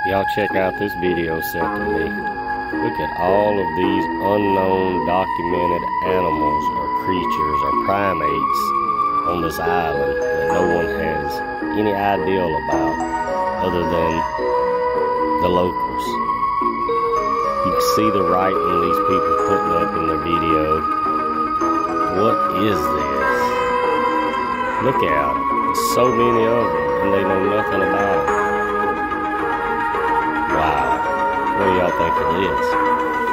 Y'all check out this video sent to me. Look at all of these unknown documented animals or creatures or primates on this island that no one has any idea about other than the locals. You can see the writing these people putting up in their video. What is this? Look at them. There's so many of them and they know nothing about them. Wow. What do y'all think of this?